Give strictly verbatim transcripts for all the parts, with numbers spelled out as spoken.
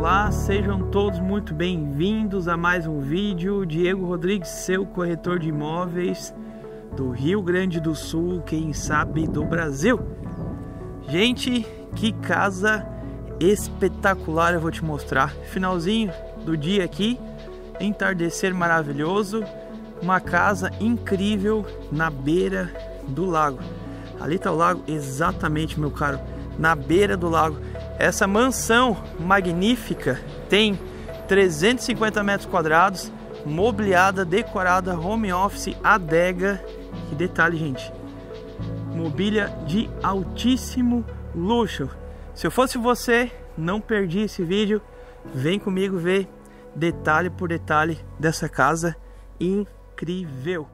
olá, sejam todos muito bem-vindos a mais um vídeo. Diego Rodrigues, seu corretor de imóveis do Rio Grande do Sul, quem sabe do Brasil. Gente, que casa espetacular eu vou te mostrar. Finalzinho do dia aqui, entardecer maravilhoso, uma casa incrível na beira do lago. Ali tá o lago, exatamente, meu caro, na beira do lago. Essa mansão magnífica tem trezentos e cinquenta metros quadrados, mobiliada, decorada, home office, adega. Que detalhe, gente, mobília de altíssimo luxo. Se eu fosse você, não perdi esse vídeo. Vem comigo ver detalhe por detalhe dessa casa incrível.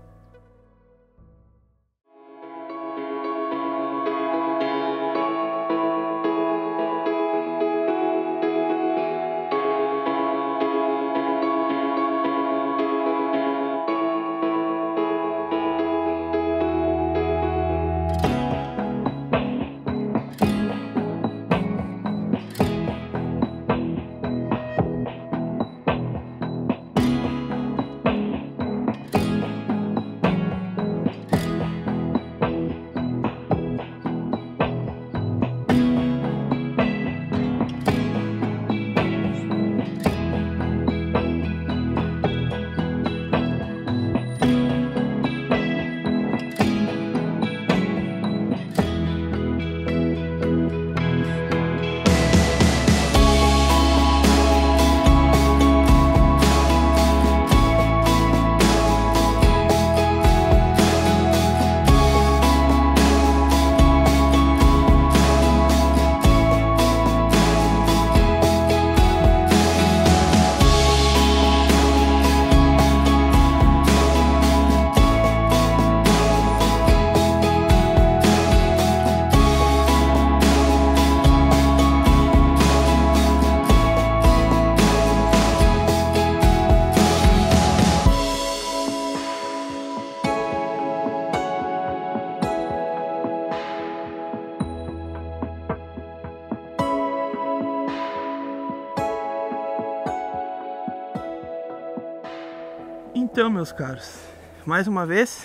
Então, meus caros, mais uma vez,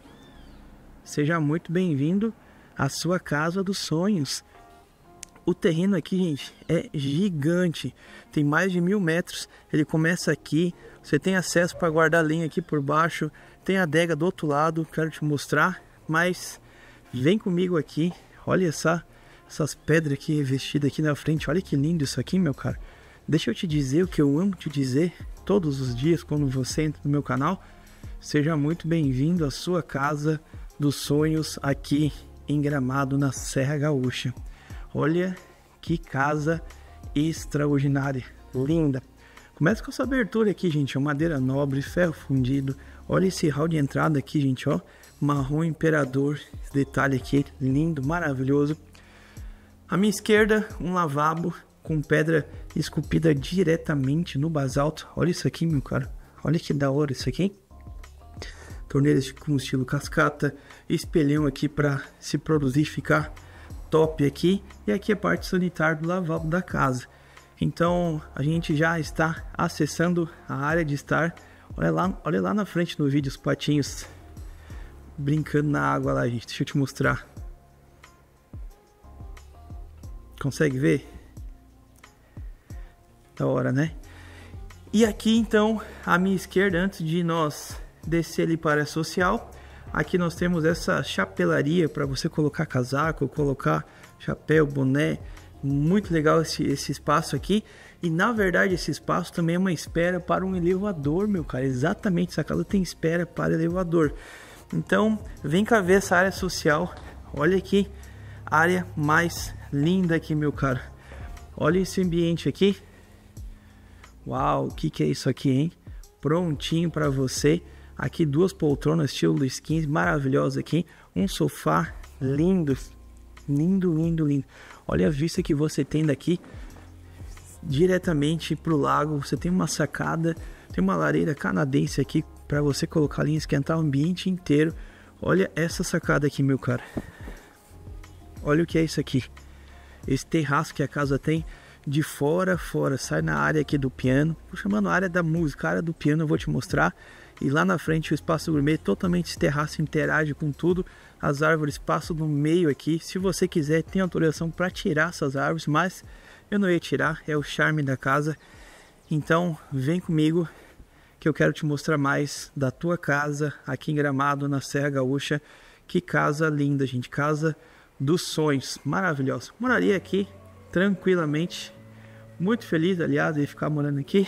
seja muito bem-vindo à sua casa dos sonhos. O terreno aqui, gente, é gigante, tem mais de mil metros. Ele começa aqui, você tem acesso para guardar lenha aqui por baixo, tem a adega do outro lado, quero te mostrar, mas vem comigo aqui. Olha essa, essas pedras aqui revestidas aqui na frente, olha que lindo isso aqui, meu cara. Deixa eu te dizer o que eu amo te dizer todos os dias quando você entra no meu canal. Seja muito bem-vindo à sua casa dos sonhos aqui em Gramado, na Serra Gaúcha. Olha que casa extraordinária, linda. Começa com essa abertura aqui, gente, ó, madeira nobre, ferro fundido. Olha esse hall de entrada aqui, gente, ó, marrom imperador. Esse detalhe aqui, lindo, maravilhoso. À minha esquerda, um lavabo com pedra esculpida diretamente no basalto. Olha isso aqui, meu cara. Olha que da hora isso aqui. Torneiras com estilo cascata. Espelhão aqui para se produzir ficar top aqui. E aqui é a parte sanitária do lavabo da casa. Então a gente já está acessando a área de estar. Olha lá, olha lá na frente no vídeo os patinhos brincando na água lá, gente. Deixa eu te mostrar. Consegue ver? Da hora, né? E aqui então, à minha esquerda, antes de nós descer ali para a social, aqui nós temos essa chapelaria para você colocar casaco, colocar chapéu, boné. Muito legal esse, esse espaço aqui. E na verdade esse espaço também é uma espera para um elevador, meu cara. Exatamente, essa casa tem espera para elevador. Então vem cá ver essa área social. Olha aqui, área mais linda aqui, meu cara. Olha esse ambiente aqui. Uau, o que que é isso aqui, hein? Prontinho para você. Aqui duas poltronas estilo Luiz quinze, maravilhosa aqui. Um sofá lindo, lindo, lindo, lindo. Olha a vista que você tem daqui diretamente pro lago. Você tem uma sacada, tem uma lareira canadense aqui para você colocar ali e esquentar o ambiente inteiro. Olha essa sacada aqui, meu cara. Olha o que é isso aqui. Esse terraço que a casa tem de fora a fora, sai na área aqui do piano. Tô chamando a área da música, a área do piano eu vou te mostrar. E lá na frente o espaço gourmet, totalmente esse terraço interage com tudo. As árvores passam no meio aqui. Se você quiser, tem autorização para tirar essas árvores, mas eu não ia tirar, é o charme da casa. Então vem comigo que eu quero te mostrar mais da tua casa aqui em Gramado, na Serra Gaúcha. Que casa linda, gente, casa dos sonhos, maravilhosa. Moraria aqui tranquilamente, muito feliz, aliás, de ficar morando aqui.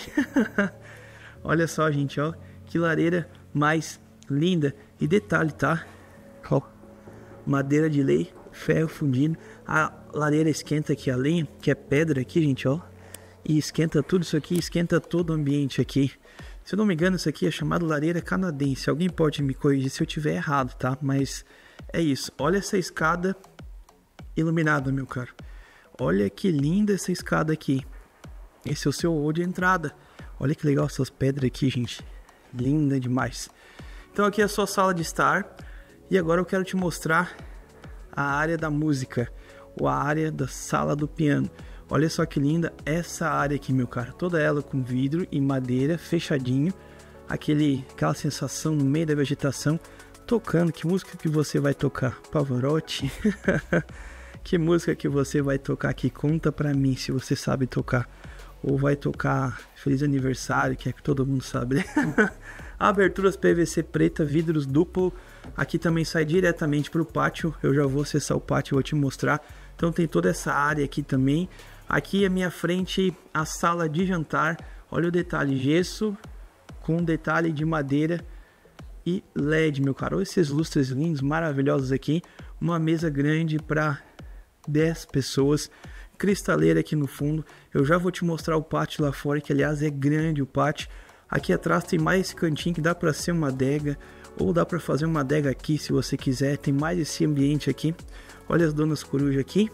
Olha só, gente, ó, que lareira mais linda. E detalhe, tá? Ó, madeira de lei, ferro fundido. A lareira esquenta aqui a lenha, que é pedra aqui, gente, ó. E esquenta tudo isso aqui, esquenta todo o ambiente aqui. Se eu não me engano, isso aqui é chamado lareira canadense. Alguém pode me corrigir se eu tiver errado, tá? Mas é isso. Olha essa escada iluminada, meu caro. Olha que linda essa escada aqui. Esse é o seu hall de entrada. Olha que legal essas pedras aqui, gente. Linda demais. Então aqui é a sua sala de estar. E agora eu quero te mostrar a área da música. Ou a área da sala do piano. Olha só que linda essa área aqui, meu caro. Toda ela com vidro e madeira, fechadinho. Aquele, aquela sensação no meio da vegetação. Tocando, que música que você vai tocar? Pavarotti? Que música que você vai tocar aqui? Conta pra mim se você sabe tocar. Ou vai tocar Feliz Aniversário, que é que todo mundo sabe, né? Aberturas P V C preta, vidros duplo. Aqui também sai diretamente pro pátio. Eu já vou acessar o pátio e vou te mostrar. Então tem toda essa área aqui também. Aqui à minha frente a sala de jantar. Olha o detalhe, gesso com detalhe de madeira e L E D, meu caro. Olha esses lustres lindos, maravilhosos aqui. Uma mesa grande para dez pessoas. Cristaleira aqui no fundo. Eu já vou te mostrar o pátio lá fora, que aliás é grande o pátio. Aqui atrás tem mais esse cantinho que dá para ser uma adega. Ou dá para fazer uma adega aqui se você quiser. Tem mais esse ambiente aqui. Olha as donas corujas aqui.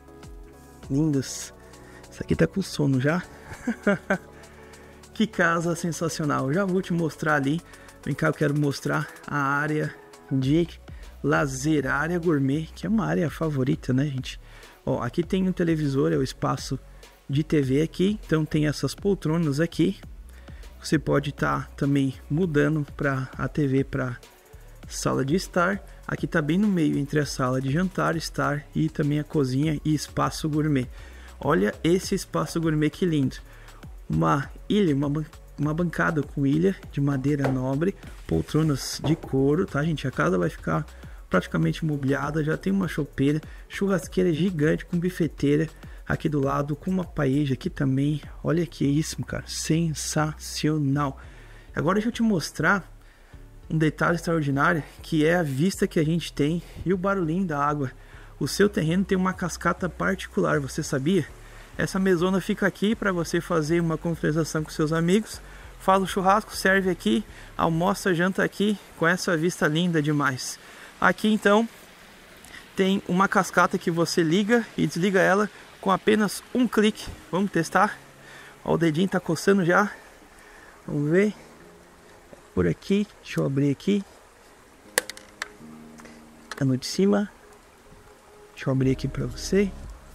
Lindas. Essa aqui tá com sono já. Que casa sensacional. Já vou te mostrar ali. Vem cá, eu quero mostrar a área de lazer, a área gourmet, que é uma área favorita, né, gente? Ó, aqui tem um televisor, é o espaço de T V aqui. Então tem essas poltronas aqui. Você pode estar tá também mudando para a T V para sala de estar. Aqui tá bem no meio entre a sala de jantar, estar e também a cozinha e espaço gourmet. Olha esse espaço gourmet que lindo. Uma ilha, uma, uma bancada com ilha de madeira nobre, poltronas de couro, tá, gente? A casa vai ficar praticamente mobiliada, já tem uma chopeira, churrasqueira gigante com bifeteira aqui do lado, com uma paella aqui também. Olha que isso, cara, sensacional. Agora deixa eu te mostrar um detalhe extraordinário, que é a vista que a gente tem e o barulhinho da água. O seu terreno tem uma cascata particular, você sabia? Essa mesona fica aqui para você fazer uma confraternização com seus amigos. Faz o churrasco, serve aqui, almoça, janta aqui, com essa vista linda demais. Aqui então tem uma cascata que você liga e desliga ela com apenas um clique. Vamos testar? Ó, o dedinho tá coçando já. Vamos ver. Por aqui, deixa eu abrir aqui. Tá no de cima. Deixa eu abrir aqui pra você.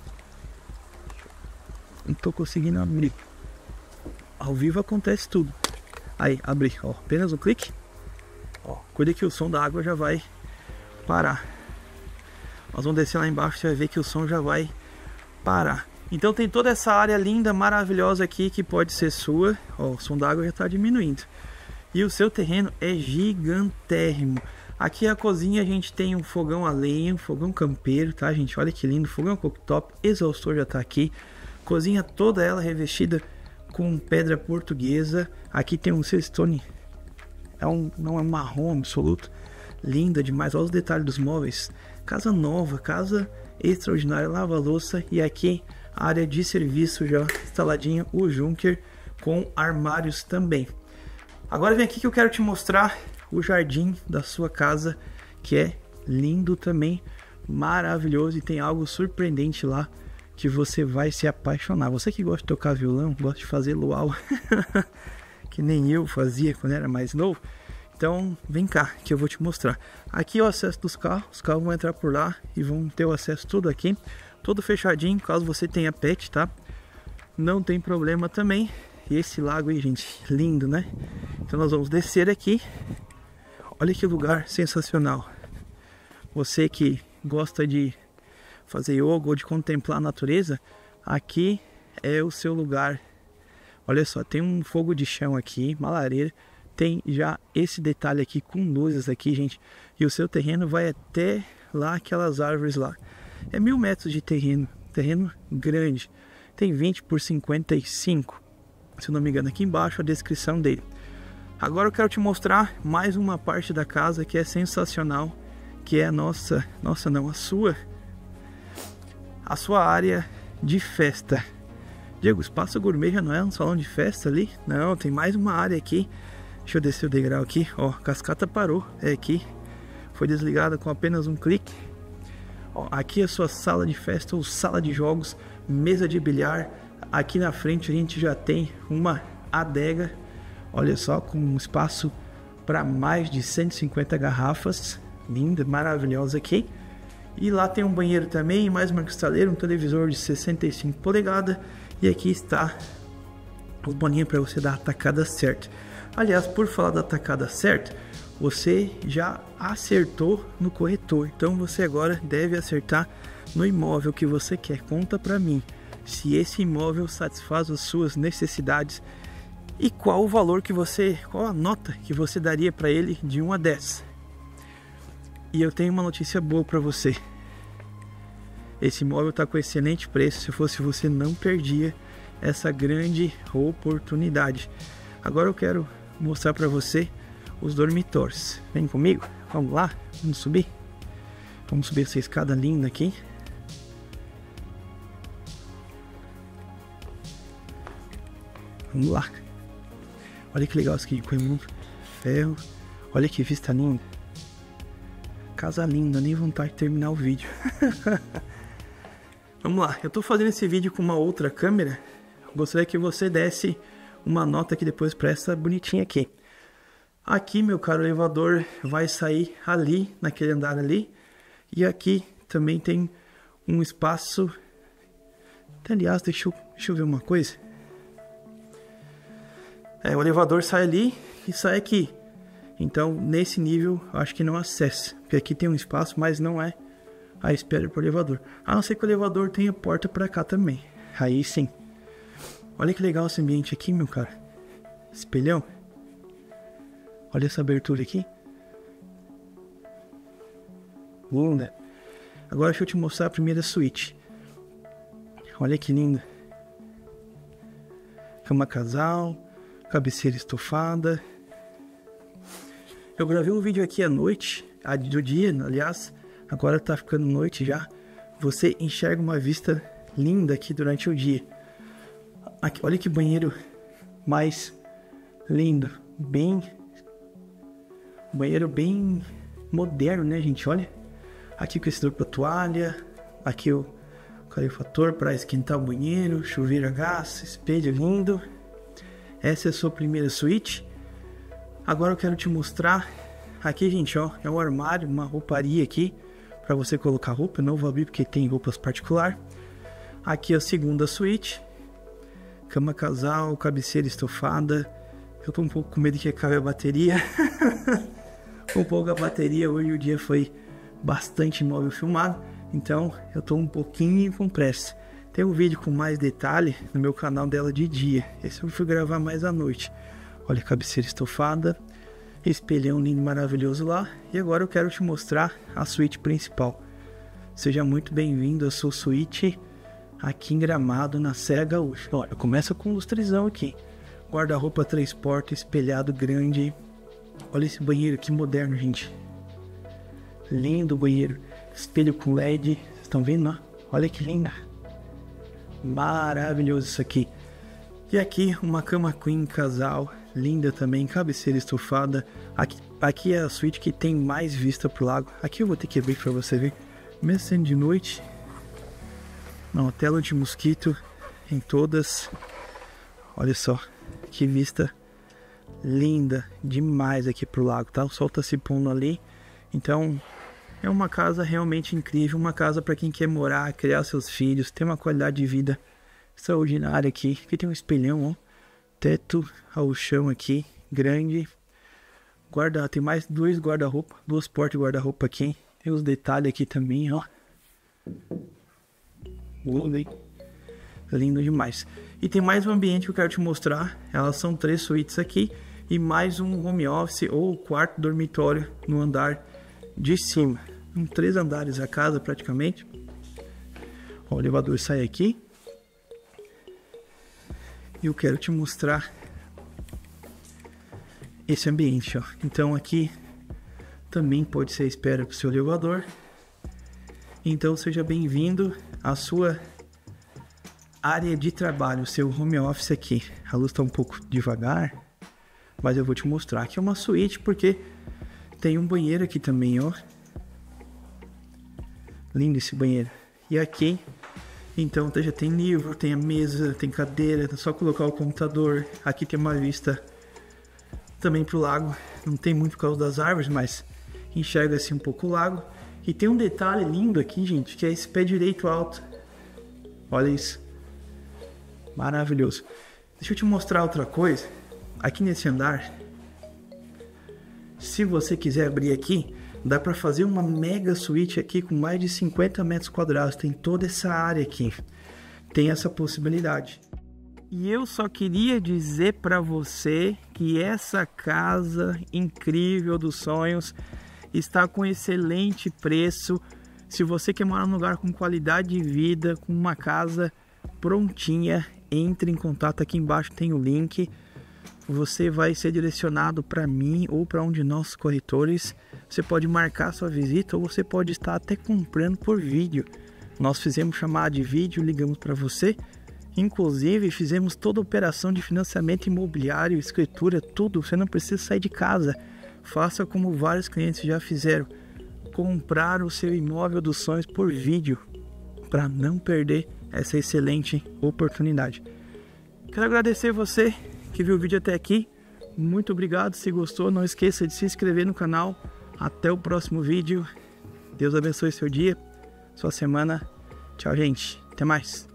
Não tô conseguindo abrir. Ao vivo acontece tudo. Aí, abri, ó, apenas um clique. Ó, cuida que o som da água já vai parar. Nós vamos descer lá embaixo, você vai ver que o som já vai parar. Então tem toda essa área linda, maravilhosa aqui que pode ser sua. Ó, o som da água já está diminuindo. E o seu terreno é gigantérrimo. Aqui a cozinha a gente tem um fogão a lenha, um fogão campeiro, tá, gente? Olha que lindo, fogão cooktop, exaustor já está aqui. Cozinha toda ela revestida com pedra portuguesa. Aqui tem um Silestone, é um, não é um marrom absoluto. Linda demais, olha os detalhes dos móveis. Casa nova, casa extraordinária, lava-louça. E aqui a área de serviço já instaladinha, o Junker com armários também. Agora vem aqui que eu quero te mostrar o jardim da sua casa, que é lindo também, maravilhoso. E tem algo surpreendente lá que você vai se apaixonar. Você que gosta de tocar violão, gosta de fazer luau, que nem eu fazia quando era mais novo. Então vem cá que eu vou te mostrar. Aqui é o acesso dos carros. Os carros vão entrar por lá e vão ter o acesso todo aqui, todo fechadinho, caso você tenha pet, tá? não tem problema também. E esse lago aí, gente, lindo, né? Então nós vamos descer aqui. Olha que lugar sensacional. Você que gosta de fazer yoga ou de contemplar a natureza, aqui é o seu lugar. Olha só, tem um fogo de chão aqui, uma lareira. Tem já esse detalhe aqui com luzes aqui, gente. E o seu terreno vai até lá, aquelas árvores lá. É mil metros de terreno, terreno grande. Tem vinte por cinquenta e cinco, se eu não me engano, aqui embaixo a descrição dele. Agora eu quero te mostrar mais uma parte da casa que é sensacional, que é a nossa, nossa não, a sua, a sua área de festa. Diego, o Espaço Gourmet já não é um salão de festa ali? Não, tem mais uma área aqui. Deixa eu descer o degrau aqui, ó, a cascata parou, é aqui, foi desligada com apenas um clique. Ó, aqui é a sua sala de festa ou sala de jogos, mesa de bilhar. Aqui na frente a gente já tem uma adega. Olha só, com um espaço para mais de cento e cinquenta garrafas. Linda, maravilhosa aqui. E lá tem um banheiro também, mais uma cristaleira, um televisor de sessenta e cinco polegadas. E aqui está os boninhos para você dar a tacada certa. Aliás, por falar da tacada certa, você já acertou no corretor. Então você agora deve acertar no imóvel que você quer. Conta para mim se esse imóvel satisfaz as suas necessidades. E qual o valor que você, qual a nota que você daria para ele de um a dez? E eu tenho uma notícia boa para você. Esse imóvel está com excelente preço. Se fosse você, não perdia essa grande oportunidade. Agora eu quero mostrar para você os dormitórios. Vem comigo, vamos lá, vamos subir. Vamos subir essa escada linda aqui. Vamos lá. Olha que legal isso aqui, com muito ferro. Olha que vista linda. Casa linda, nem vontade de terminar o vídeo. Vamos lá, eu tô fazendo esse vídeo com uma outra câmera. Gostaria que você desse uma nota aqui depois para essa bonitinha aqui. Aqui, meu caro, elevador vai sair ali, naquele andar ali. E aqui também tem um espaço. Aliás, deixa eu, deixa eu ver uma coisa. É, o elevador sai ali e sai aqui. Então, nesse nível, acho que não acessa. Porque aqui tem um espaço, mas não é a espera para o elevador. A não ser que o elevador tenha porta para cá também. Aí sim. Olha que legal esse ambiente aqui, meu cara. Espelhão. Olha essa abertura aqui. Linda. Agora deixa eu te mostrar a primeira suíte. Olha que linda. Cama casal. Cabeceira estofada. Eu gravei um vídeo aqui à noite, do dia, aliás, agora tá ficando noite já. Você enxerga uma vista linda aqui durante o dia. Aqui, olha que banheiro mais lindo, bem, banheiro bem moderno, né, gente? Olha, aqui o aquecedor para toalha, aqui o calefator para esquentar o banheiro, chuveiro a gás, espelho lindo. Essa é a sua primeira suíte. Agora eu quero te mostrar aqui, gente, ó, é um armário, uma rouparia aqui para você colocar roupa. Eu não vou abrir porque tem roupas particular. Aqui a segunda suíte, cama casal, cabeceira estofada. Eu tô um pouco com medo que acabe a bateria. Um pouco a bateria, hoje o dia foi bastante imóvel filmado, então eu tô um pouquinho com pressa. Tem um vídeo com mais detalhe no meu canal dela de dia. Esse eu fui gravar mais à noite. Olha a cabeceira estofada, espelhão lindo, maravilhoso lá. E agora eu quero te mostrar a suíte principal. Seja muito bem-vindo à sua suíte aqui em Gramado, na Serra Gaúcha. Olha, começa com um lustrezão aqui. Guarda-roupa três portas, espelhado grande. Olha esse banheiro, que moderno, gente. Lindo banheiro. Espelho com L E D. Vocês estão vendo, ó? Olha que linda. Maravilhoso isso aqui. E aqui uma cama queen casal. Linda também, cabeceira estofada. Aqui, aqui é a suíte que tem mais vista pro lago. Aqui eu vou ter que abrir para você ver. Mesmo sendo de noite. Não, tela de mosquito em todas. Olha só, que vista linda demais aqui pro lago, tá? O sol tá se pondo ali. Então, é uma casa realmente incrível. Uma casa para quem quer morar, criar seus filhos, ter uma qualidade de vida extraordinária aqui. Aqui tem um espelhão, ó. Teto ao chão aqui, grande. Guarda, tem mais dois guarda-roupa, duas portas de guarda-roupa aqui. Tem os detalhes aqui também, ó. Lindo demais. E tem mais um ambiente que eu quero te mostrar. Elas são três suítes aqui e mais um home office ou quarto dormitório no andar de cima. São três andares a casa praticamente. Ó, o elevador sai aqui. E eu quero te mostrar esse ambiente, ó. Então aqui também pode ser a espera para o seu elevador. Então seja bem-vindo à sua área de trabalho, seu home office aqui. A luz está um pouco devagar, mas eu vou te mostrar que é uma suíte porque tem um banheiro aqui também, ó. Lindo esse banheiro. E aqui, então, já tem livro, tem a mesa, tem cadeira, é só colocar o computador. Aqui tem uma vista também pro lago. Não tem muito por causa das árvores, mas enxerga assim um pouco o lago. E tem um detalhe lindo aqui, gente, que é esse pé direito alto. Olha isso. Maravilhoso. Deixa eu te mostrar outra coisa. Aqui nesse andar, se você quiser abrir aqui, dá para fazer uma mega suíte aqui com mais de cinquenta metros quadrados. Tem toda essa área aqui. Tem essa possibilidade. E eu só queria dizer para você que essa casa incrível dos sonhos está com excelente preço. Se você quer morar num lugar com qualidade de vida, com uma casa prontinha, entre em contato. Aqui embaixo tem o link. Você vai ser direcionado para mim ou para um de nossos corretores. Você pode marcar sua visita ou você pode estar até comprando por vídeo. Nós fizemos chamada de vídeo, ligamos para você. Inclusive fizemos toda a operação de financiamento imobiliário, escritura, tudo. Você não precisa sair de casa. Faça como vários clientes já fizeram. Comprar o seu imóvel dos sonhos por vídeo para não perder essa excelente oportunidade. Quero agradecer você que viu o vídeo até aqui. Muito obrigado. Se gostou, não esqueça de se inscrever no canal. Até o próximo vídeo. Deus abençoe seu dia, sua semana. Tchau, gente. Até mais.